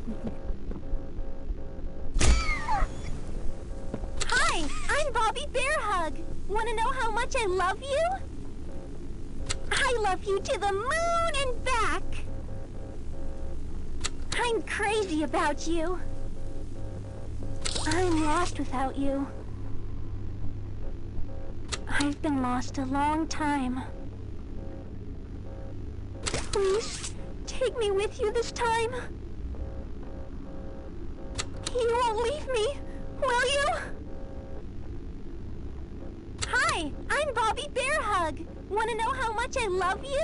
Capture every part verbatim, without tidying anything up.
Hi, I'm Bobby Bearhug. Want to know how much I love you? I love you to the moon and back. I'm crazy about you. I'm lost without you. I've been lost a long time. Please, take me with you this time. You won't leave me, will you? Hi, I'm Bobby Bearhug. Want to know how much I love you?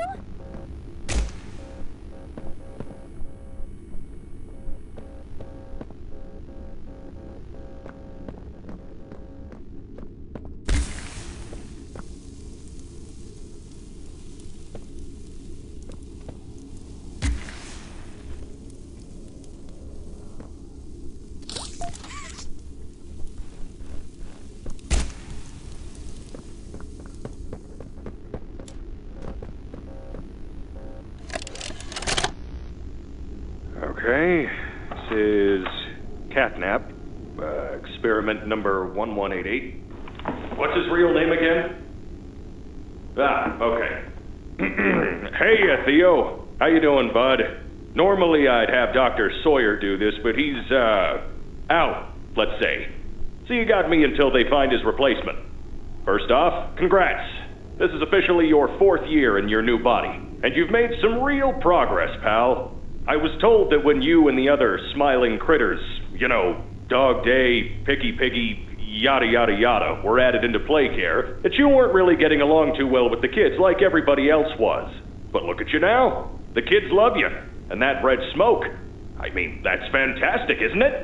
Okay, this is Catnap, uh, experiment number one one eight eight. What's his real name again? Ah, okay. Hey, uh, Theo. How you doing, bud? Normally I'd have Doctor Sawyer do this, but he's, uh, out, let's say. So you got me until they find his replacement. First off, congrats. This is officially your fourth year in your new body, and you've made some real progress, pal. I was told that when you and the other smiling critters, you know, Dog Day, Picky Piggy, yada yada yada, were added into play care, that you weren't really getting along too well with the kids like everybody else was. But look at you now. The kids love you. And that red smoke, I mean, that's fantastic, isn't it?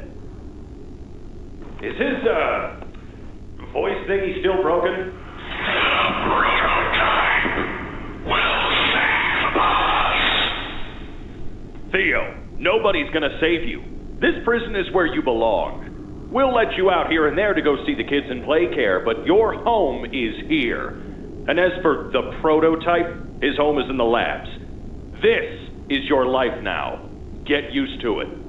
Is his, uh, voice thingy still broken? Prototype will save us. Theo, nobody's gonna save you. This prison is where you belong. We'll let you out here and there to go see the kids in play care, but your home is here. And as for the prototype, his home is in the labs. This is your life now. Get used to it.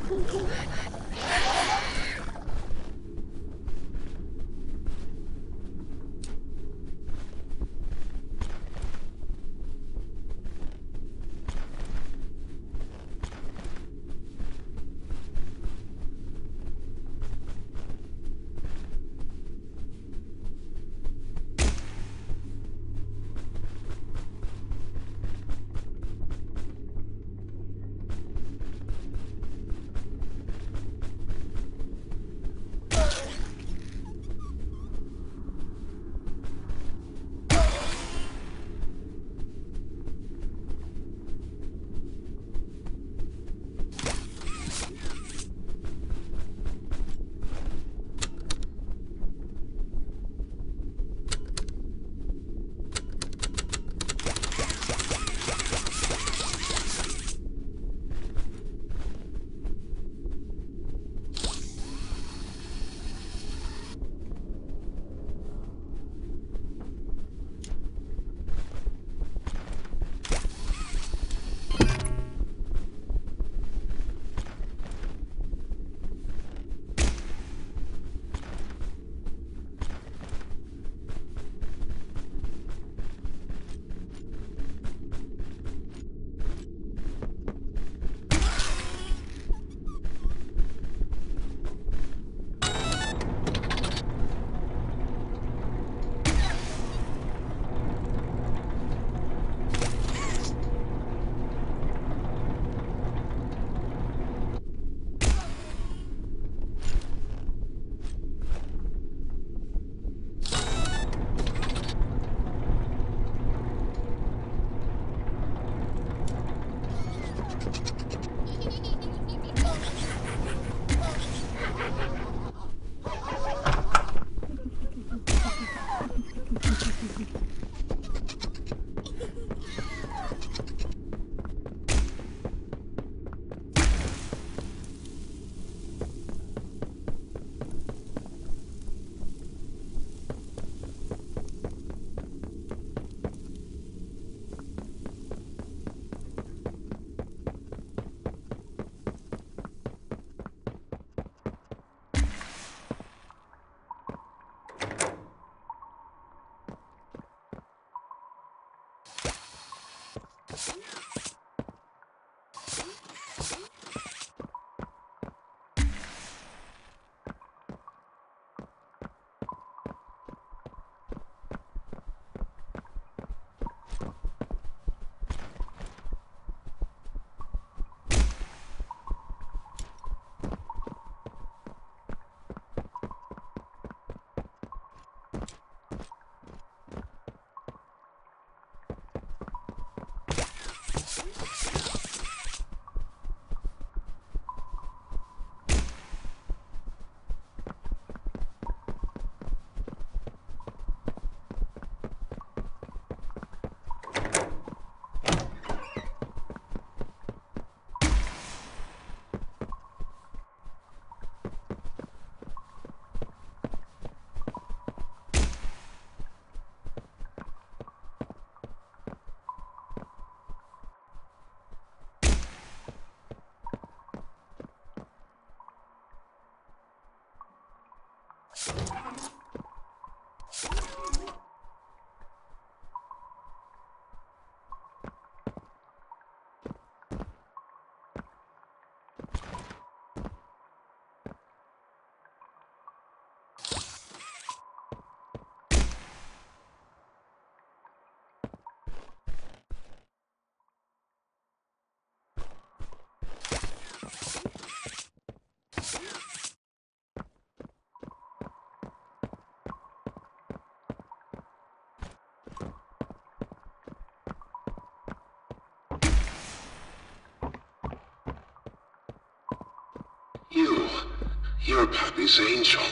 You, you're Pappy's angel.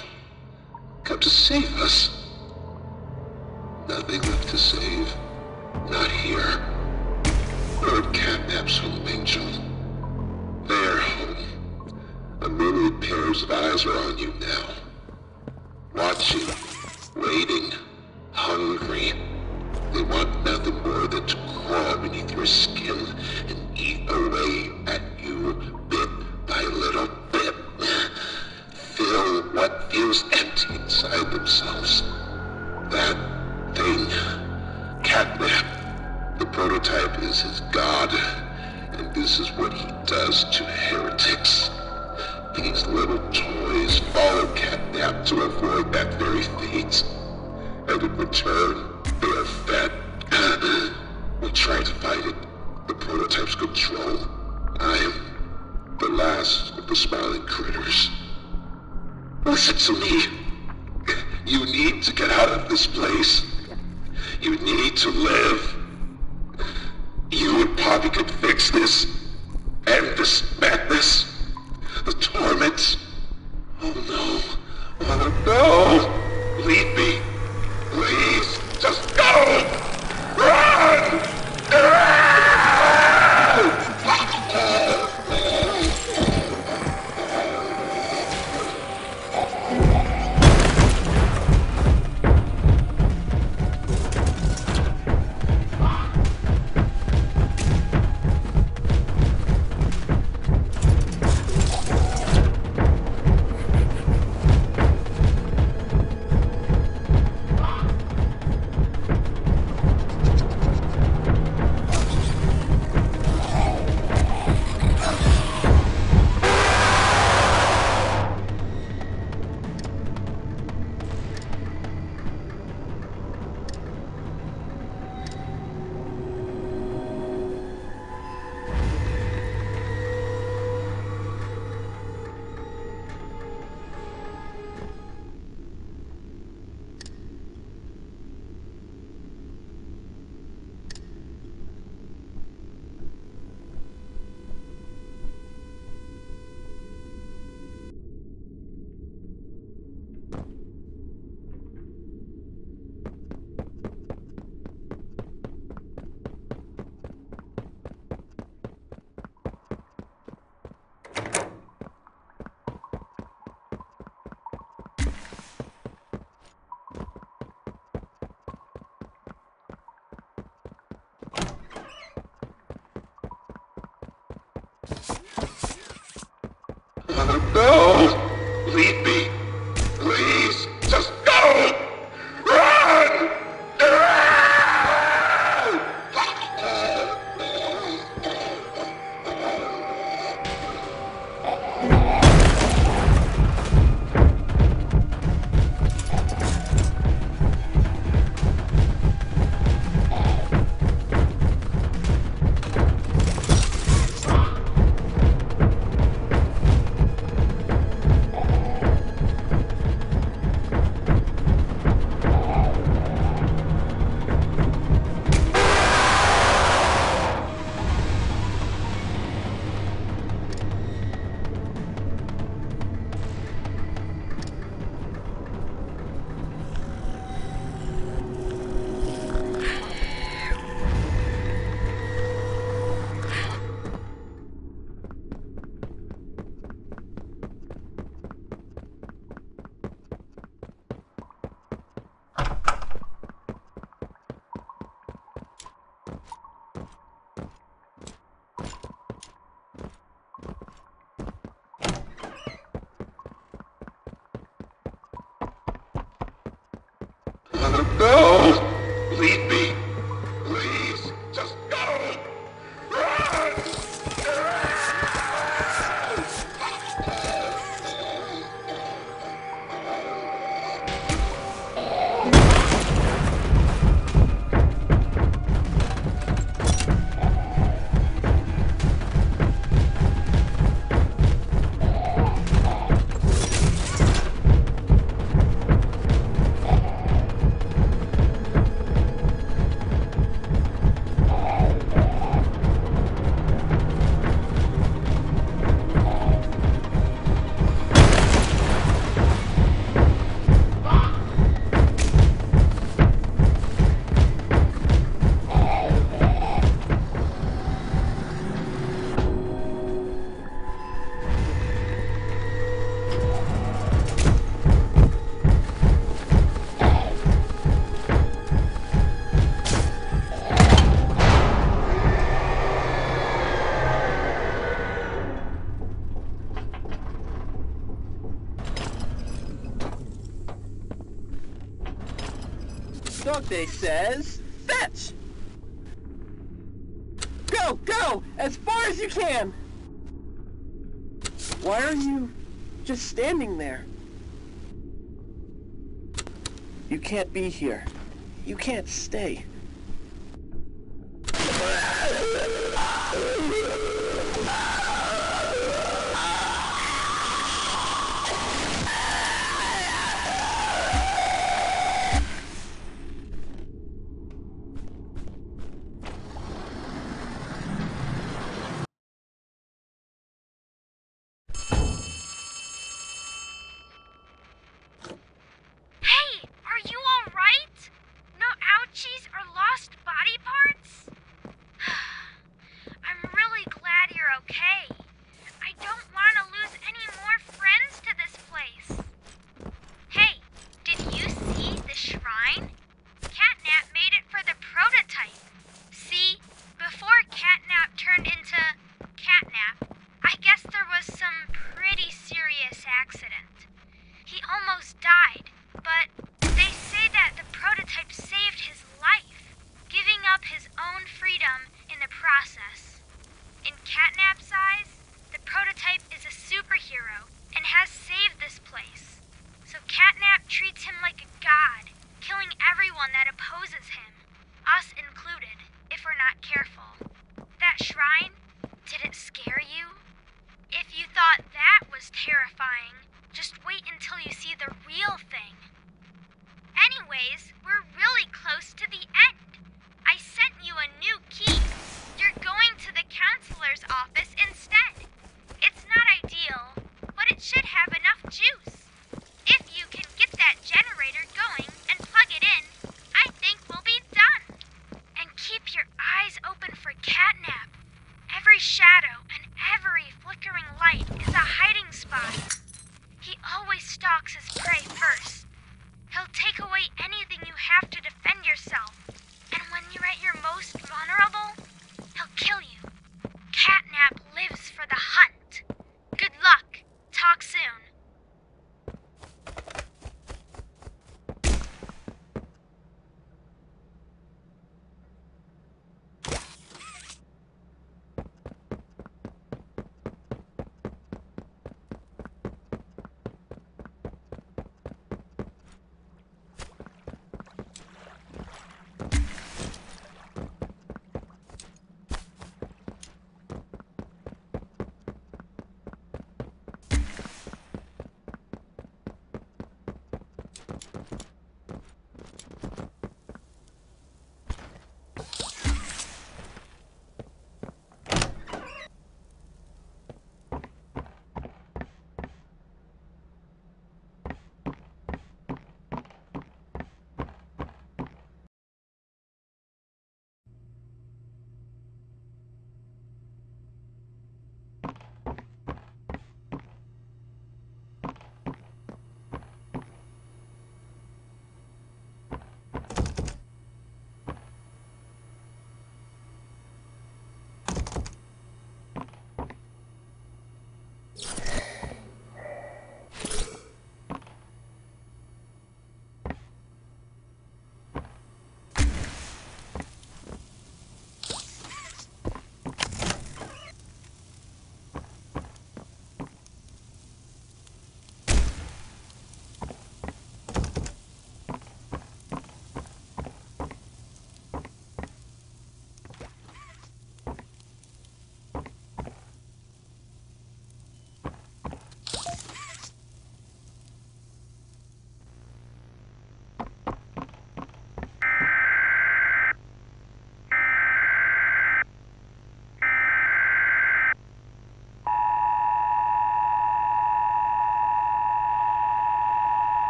Come to save us. Nothing left to save. Not here. You're Catnap's home, Angel. Their home. A myriad pairs of eyes are on you now. Watching, waiting, hungry. They want nothing more than to crawl beneath your skin and eat away at you bit by little critters. Listen to me. You need to get out of this place. You need to live. You and Poppy could fix this. End this madness. The torment. Oh no. Oh no. Leave me. Please. Just go. Run! Run! No! Leave me! Please! Just go! Run! Run! No! Leave me! Please! Just go! Run! Dog Day says, fetch! Go, go! As far as you can! Why are you just standing there? You can't be here. You can't stay.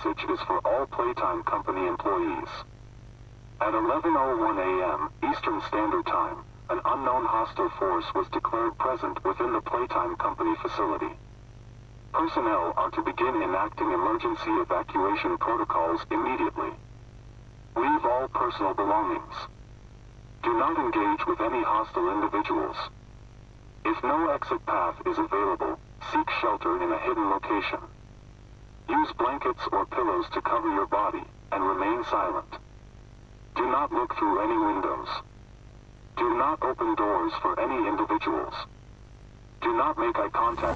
message is for all Playtime Company employees. At eleven oh one a m Eastern Standard Time, an unknown hostile force was declared present within the Playtime Company facility. Personnel are to begin enacting emergency evacuation protocols immediately. Leave all personal belongings. Do not engage with any hostile individuals. If no exit path is available, seek shelter in a hidden location. Use blankets or pillows to cover your body, and remain silent. Do not look through any windows. Do not open doors for any individuals. Do not make eye contact.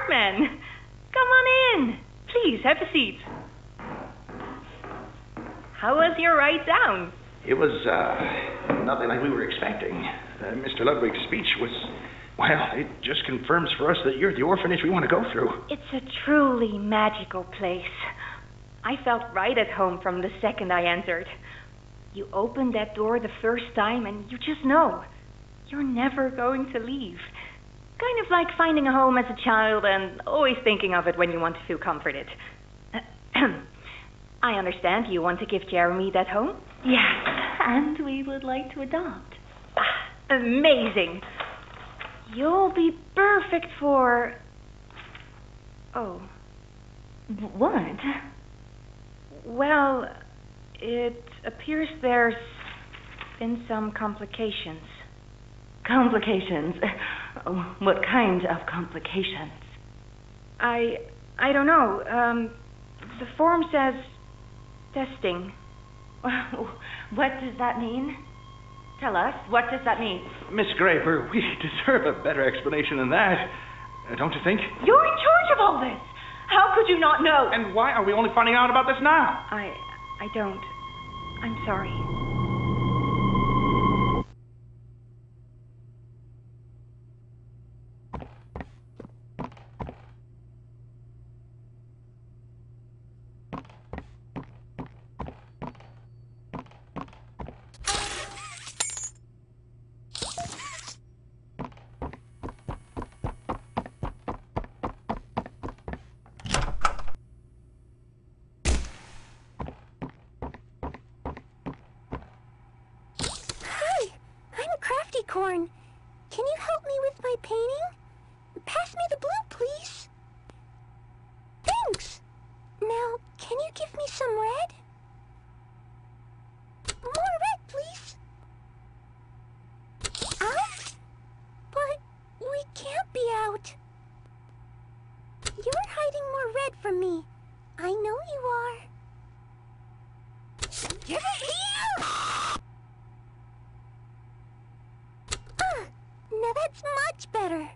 Cartman. Come on in. Please, have a seat. How was your ride down? It was, uh, nothing like we were expecting. Uh, Mister Ludwig's speech was, well, it just confirms for us that you're the orphanage we want to go through. It's a truly magical place. I felt right at home from the second I entered. You open that door the first time and you just know you're never going to leave. Kind of like finding a home as a child and always thinking of it when you want to feel comforted. I understand you want to give Jeremy that home? Yes, and we would like to adopt. Ah, amazing. You'll be perfect for... Oh. What? Well, it appears there's been some complications. Complications? What kind of complications? I... I don't know. Um, the form says testing. What does that mean? Tell us, what does that mean? Miss Graver, we deserve a better explanation than that. Uh, don't you think? You're in charge of all this. How could you not know? And why are we only finding out about this now? I... I don't. I'm sorry. Corn, can you help me with my painting? Pass me the blue, please. Thanks. Now, can you give me some red? More red, please. Out? But we can't be out. You're hiding more red from me. I know you are. Give it here! Now that's much better.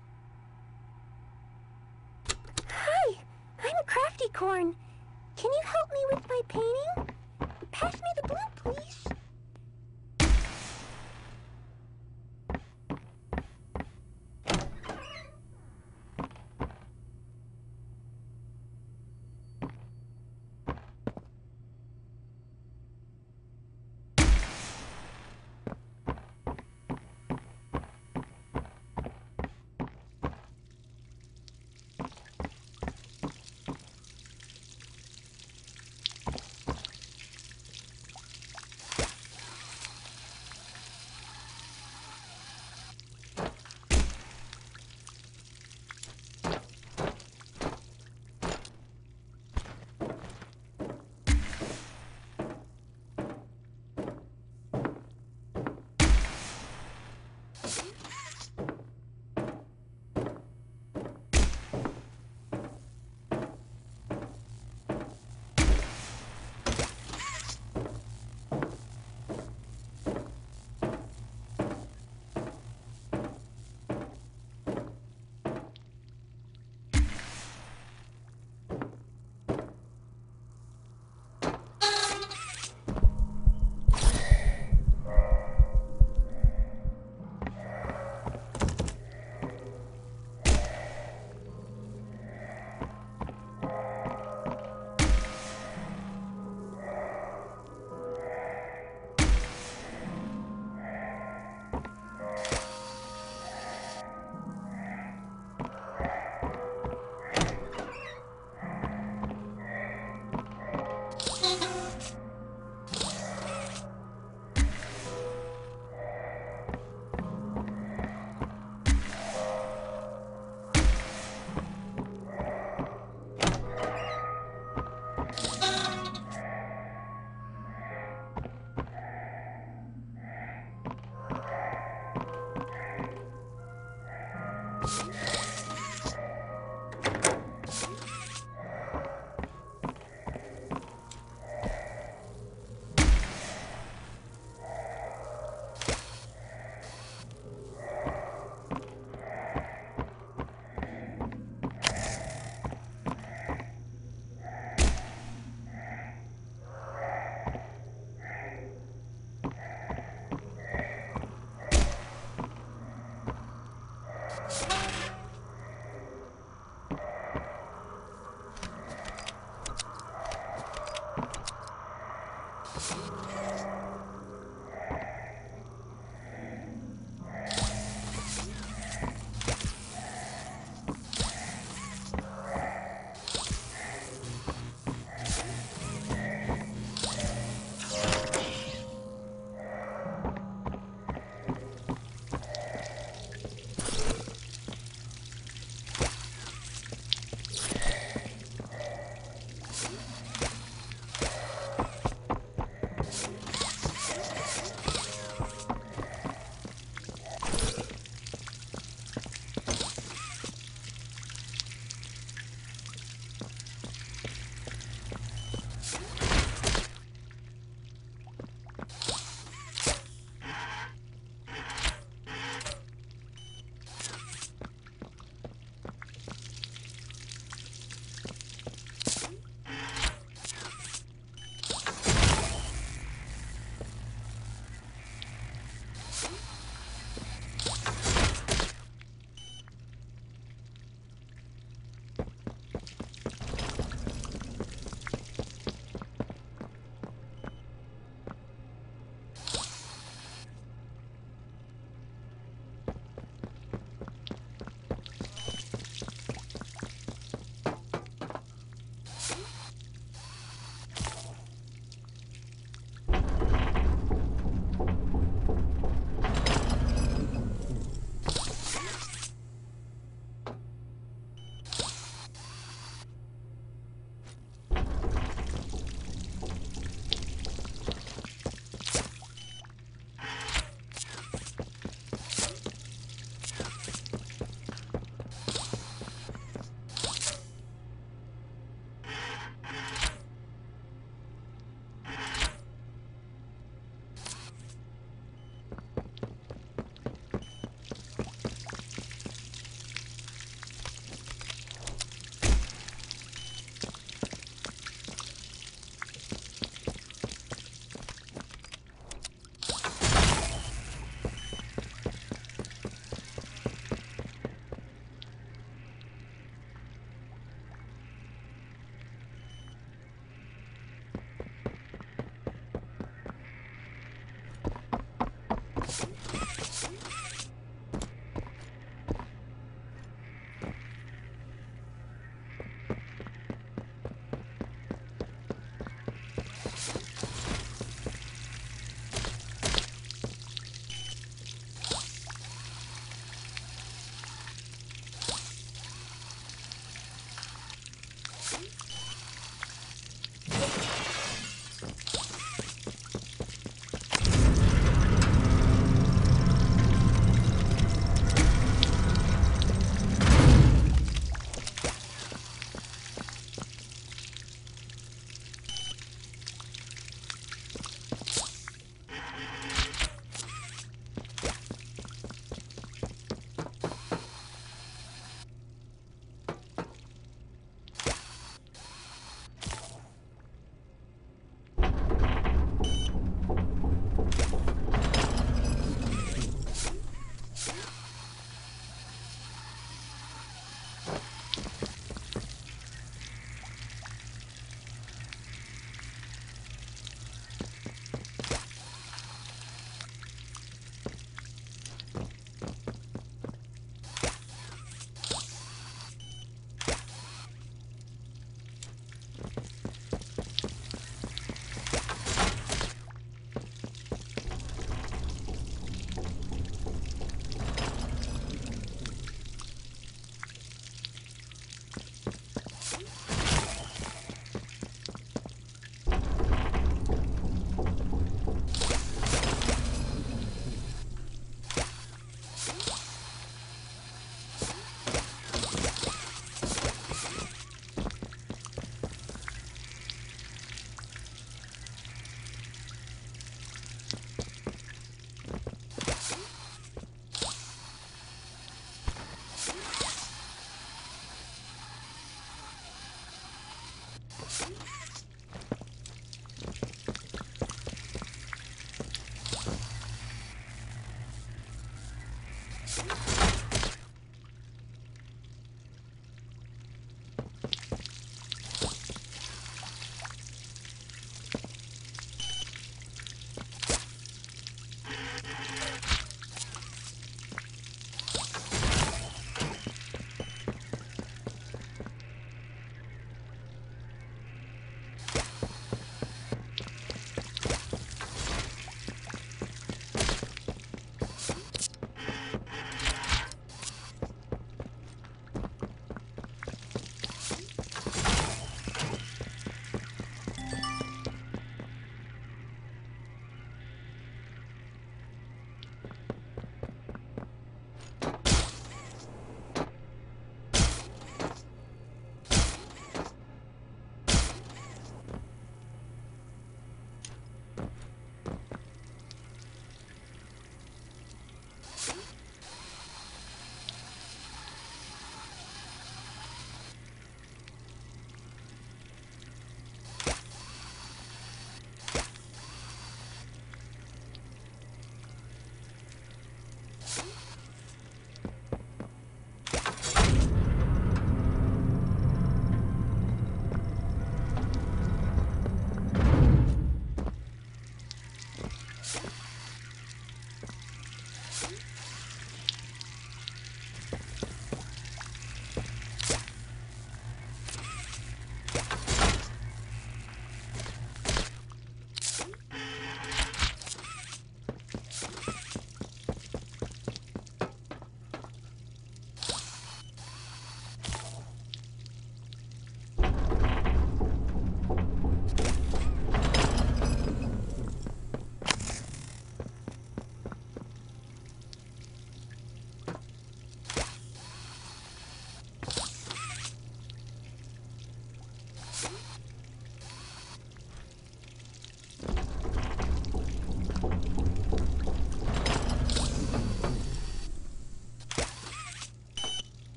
Hi, I'm Crafty Corn. Can you help me with my painting? Pass me the blue, please.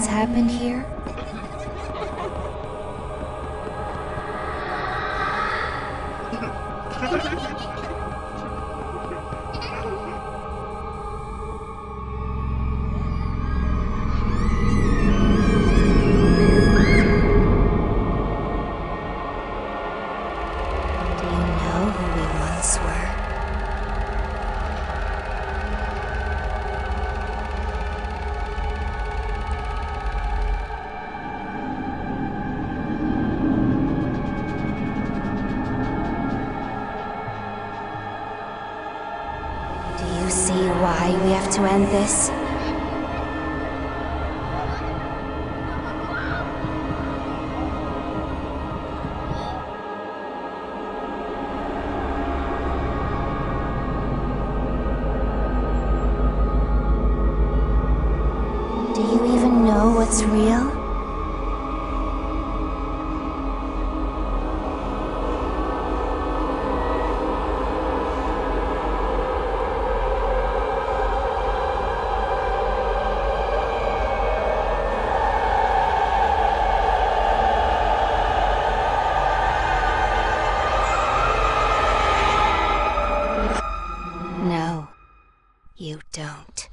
what's happened here? Do you know who we once were? Do you see why we have to end this? Do you even know what's real? No, you don't.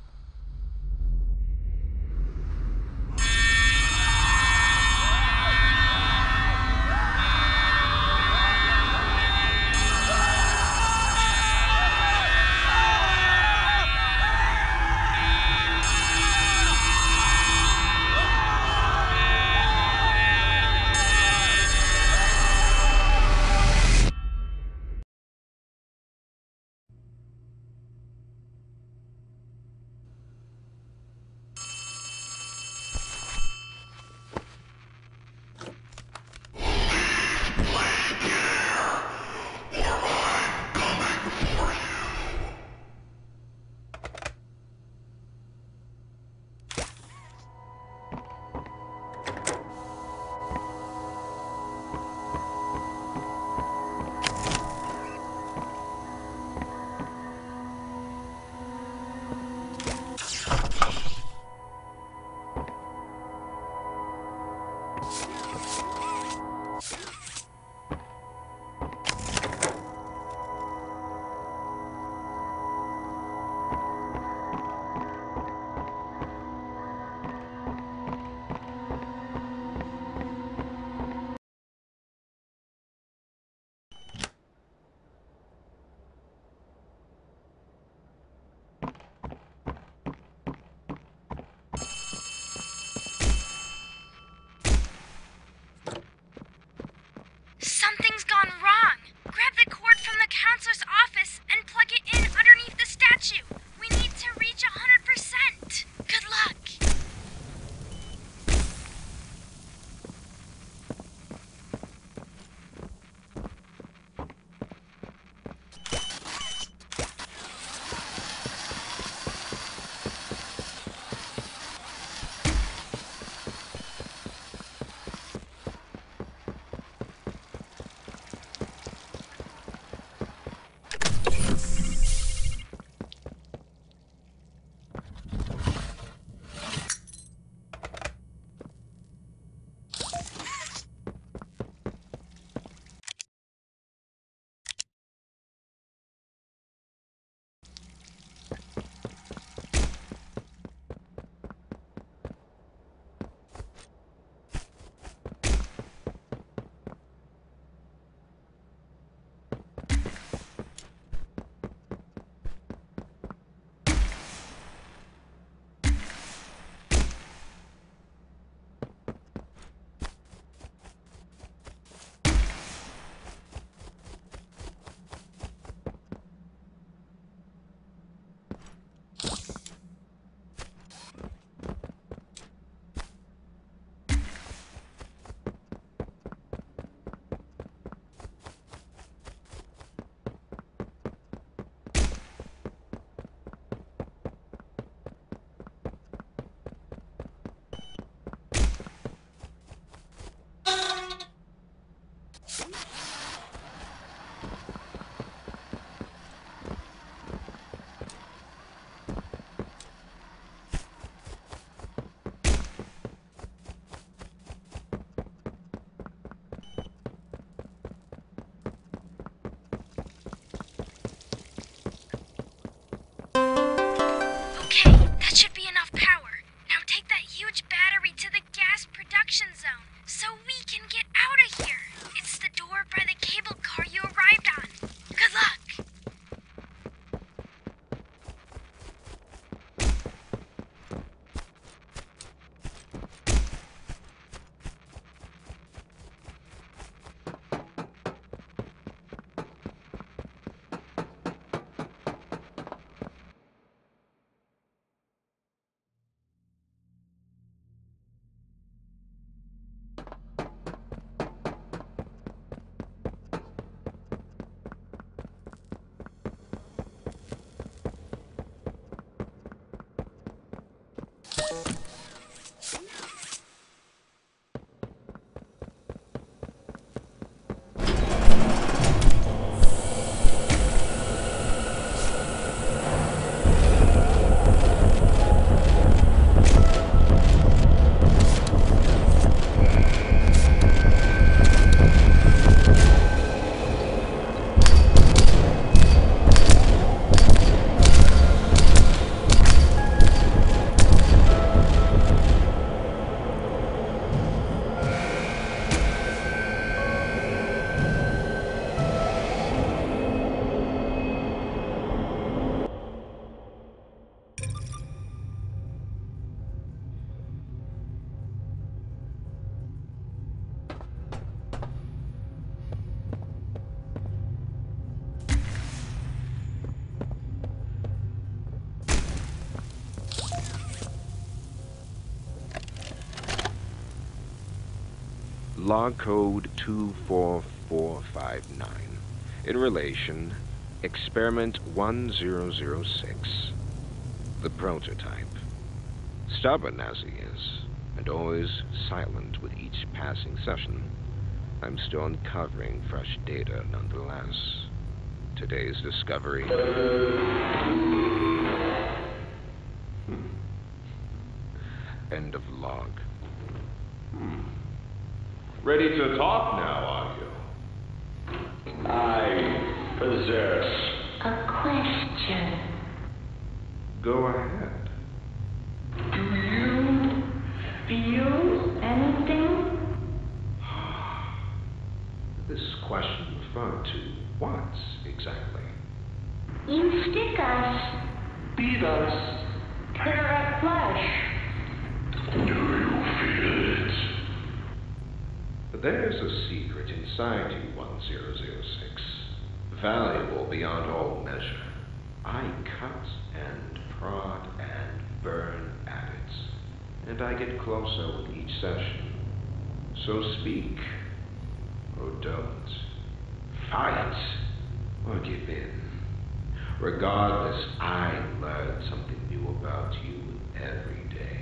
log code two four four five nine. In relation, experiment one zero zero six. The prototype. Stubborn as he is, and always silent with each passing session, I'm still uncovering fresh data nonetheless. Today's discovery. Hmm. End of log. Hmm. Ready to talk now, are you? I possess a question. Go ahead. Do you feel anything? This question referred to what exactly? You stick us, beat us, tear at flesh. Do you feel it? There's a secret inside you, one zero zero six. Valuable beyond all measure. I cut and prod and burn at it, and I get closer with each session. So speak, or don't. Fight, or give in. Regardless, I learn something new about you every day.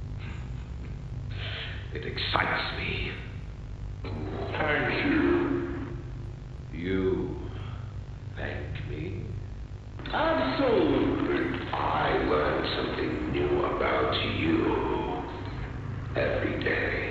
It excites me. Thank you. You thank me? Absolutely. I learn something new about you every day.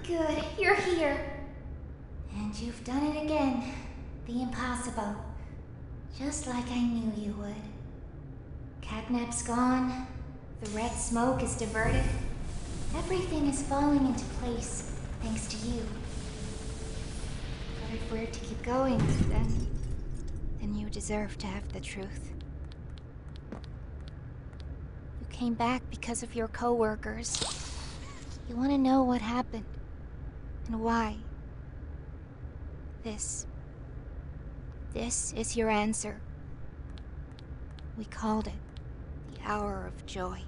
Good, you're here. And you've done it again. The impossible. Just like I knew you would. Catnap's gone. The red smoke is diverted. Everything is falling into place, thanks to you. But if we're to keep going, then... then you deserve to have the truth. You came back because of your co-workers. You want to know what happened. And why. This... This is your answer. We called it the Hour of Joy.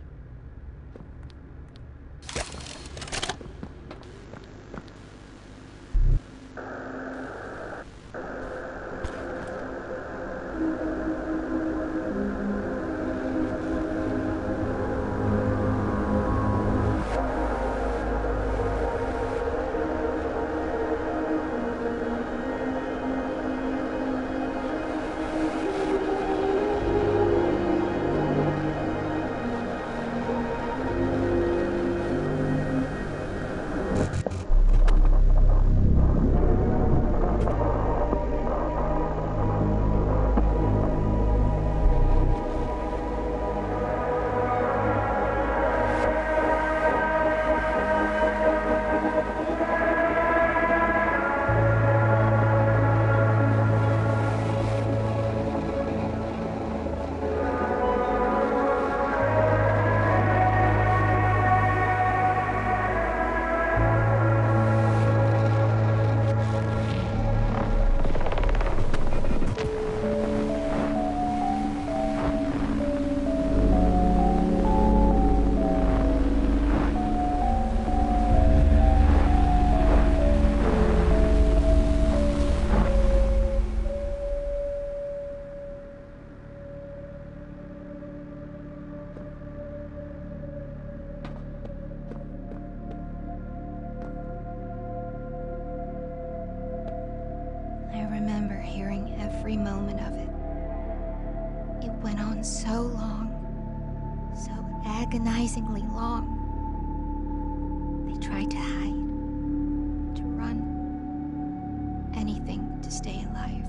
I remember hearing every moment of it. It went on so long, so agonizingly long. They tried to hide, to run, anything to stay alive.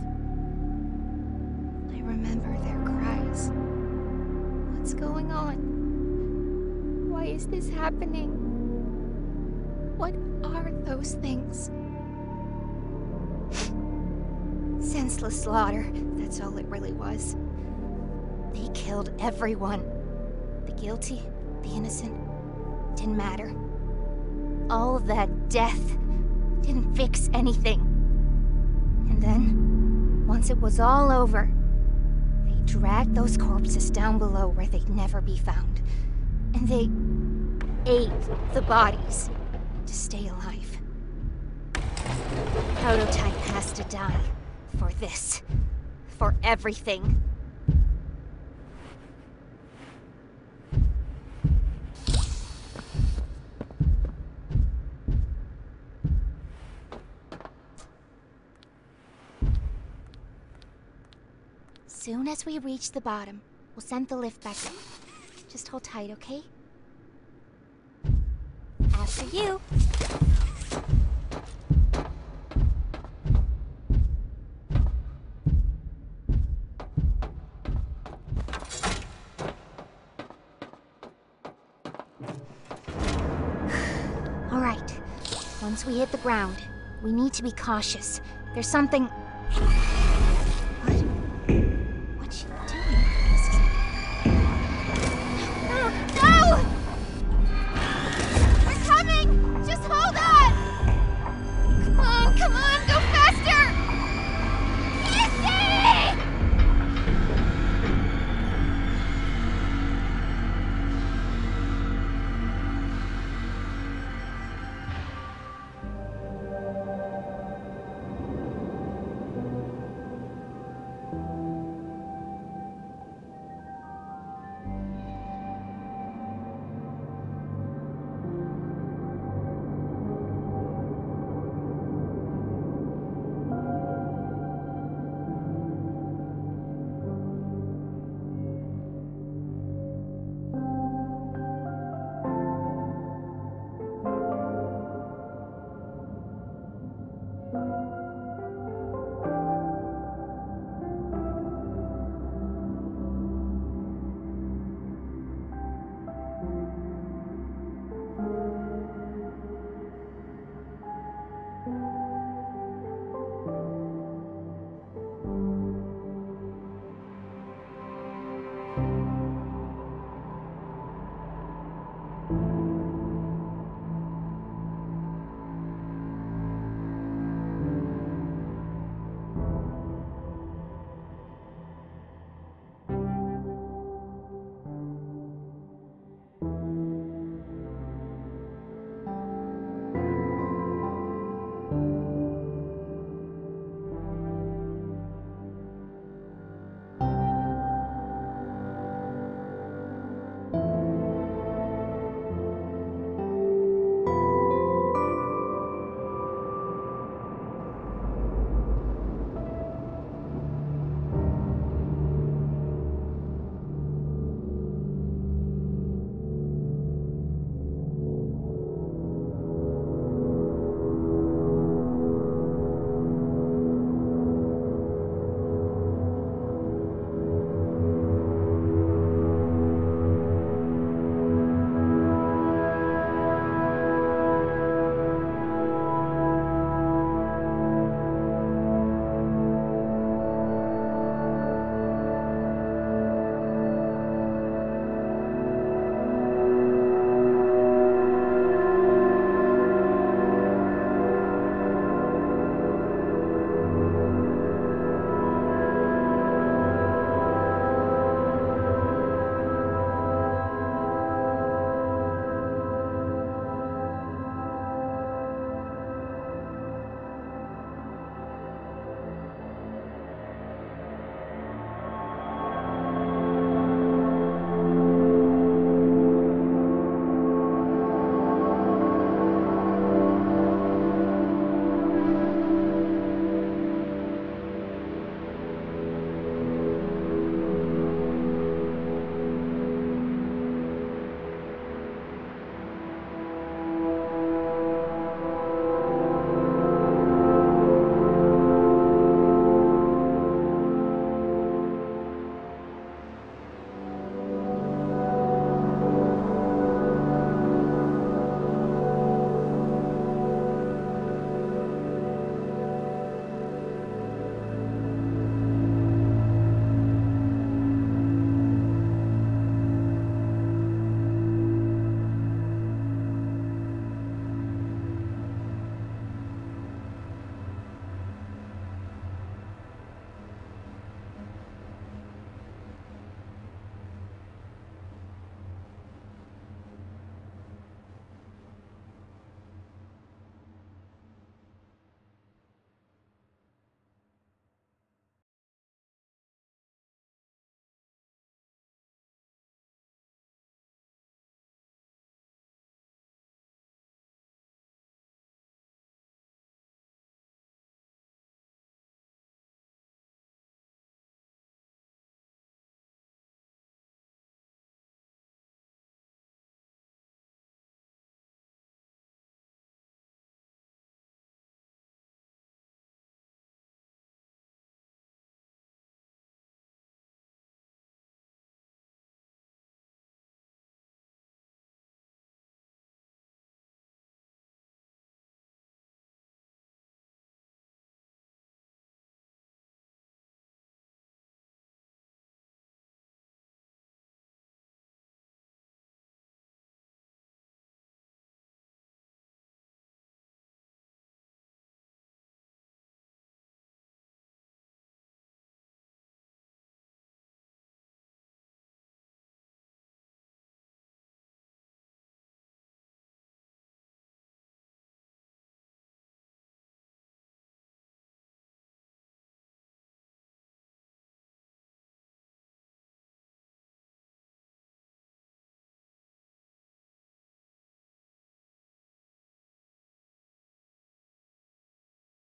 I remember their cries. What's going on? Why is this happening? What are those things? Senseless slaughter, that's all it really was. They killed everyone. The guilty, the innocent, didn't matter. All of that death didn't fix anything. And then, once it was all over, they dragged those corpses down below where they'd never be found. And they ate the bodies to stay alive. Prototype has to die. For this. For everything. Soon as we reach the bottom, we'll send the lift back up. Just hold tight, okay? After you. Once we hit the ground, we need to be cautious. There's something...